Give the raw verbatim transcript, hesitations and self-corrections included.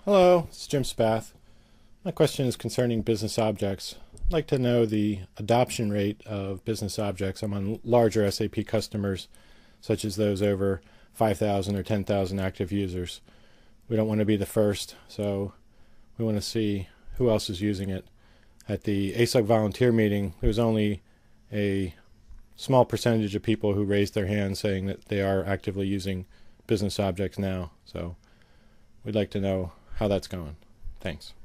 Hello, it's Jim Spath. My question is concerning business objects. I'd like to know the adoption rate of business objects among larger S A P customers, such as those over five thousand or ten thousand active users. We don't want to be the first, so we want to see who else is using it. At the A S U C volunteer meeting, there was only a small percentage of people who raised their hands saying that they are actively using business objects now. So we'd like to know how that's going. Thanks.